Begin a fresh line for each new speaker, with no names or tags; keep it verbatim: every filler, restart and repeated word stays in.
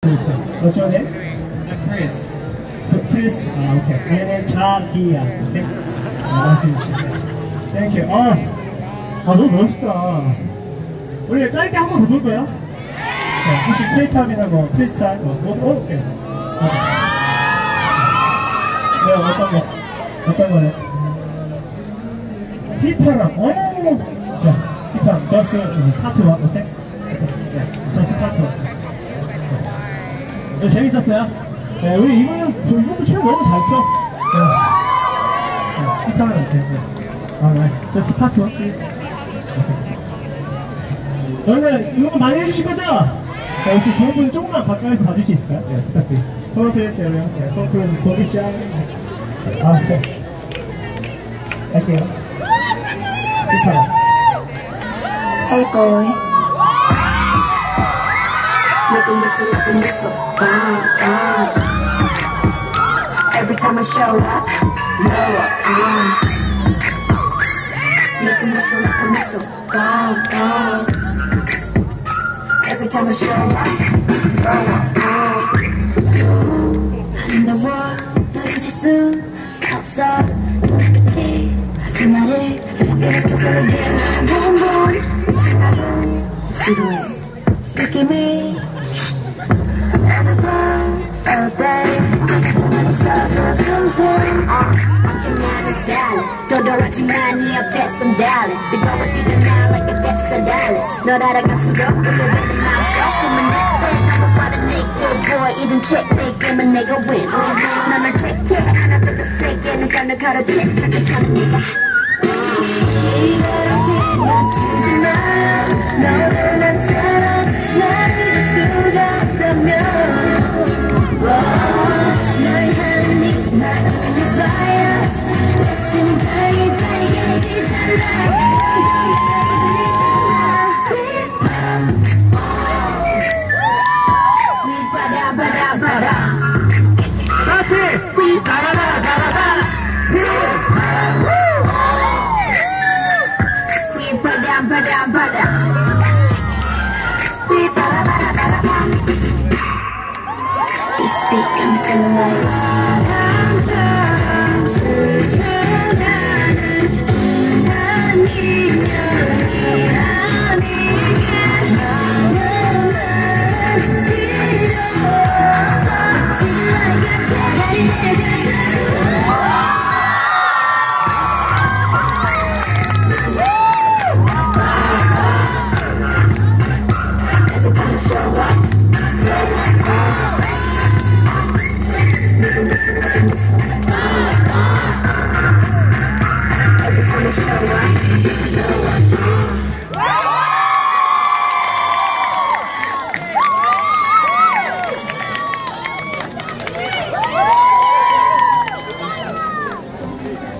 What's your name?
I'm Chris.
Chris. 아, 오케이. 얘는 자기야. 오케이. Nice to meet you. Thank you. 아, 아 너무 멋있다. 우리 짧게 한 번 더 볼 거야? 네, 혹시 K-팝이나 뭐 크리스탈, 뭐, 뭐, 어, 오케이. 네, 어떤 거? 어떤 거네? 힙합. 오, 자, 힙합. 저스 파트 원, 오케이? 네, 저스 파트 원. 네, 재밌었어요? 네, 우리 이분은 이분도 춤 너무 잘 춰. 네, 힙합은 오케이. 아, 나이스. 저스 파트 원, 플리즈. 여러분, 이거 많이 해주실 거죠? 네, 혹시 좋은 분 조금만 가까이서 봐줄 수 있을까요? 네, 부탁드리겠습니다. 코너 플레이스 여러분. 네, 코너 플레이스 보기시작. 아, 네. 할게요. 힙합.
Hey boy, make 'em whistle, make 'em whistle, bow, bow. Every time I show up, blow up, bow. Make 'em whistle, make 'em whistle, bow, bow. Every time I show up, blow up, bow. 너와 너 잊을 수 없어. 그치? 하지 말해. 이렇게 서로 얘기해. 생각은 지루해. 느낌이 everything, all day. 나만 있어도 something. 엄청나는 스타일. 도도하지만 네 앞에 손달래. 뜨거워지지 않아 like a gas 달래. 널 알아갈수록 울려대는 마음속 꿈은 내 너무 빠른 내 good boy. 이젠 check 내 게임은 내가 win. 너를 take care. 하나 둘 셋 세게 눈가를 가로채. 그렇게 차는 네가 이대로 지나치지마. 너도 난처럼 나를 줄 수가 없다면 너의 하니 나는 fire. 내 심장이 빨개지잖아. We 바다 바다 바다 같이 we 바다